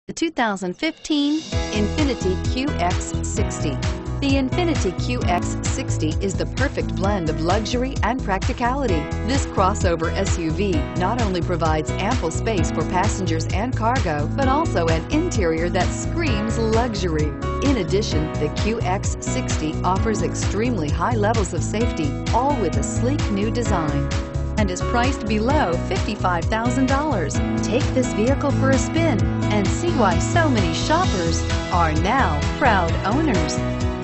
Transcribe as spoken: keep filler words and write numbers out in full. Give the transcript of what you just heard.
The two thousand fifteen Infiniti Q X sixty. The Infiniti Q X sixty is the perfect blend of luxury and practicality. This crossover S U V not only provides ample space for passengers and cargo, but also an interior that screams luxury. In addition, the Q X sixty offers extremely high levels of safety, all with a sleek new design, and is priced below fifty-five thousand dollars. Take this vehicle for a spin and see why so many shoppers are now proud owners.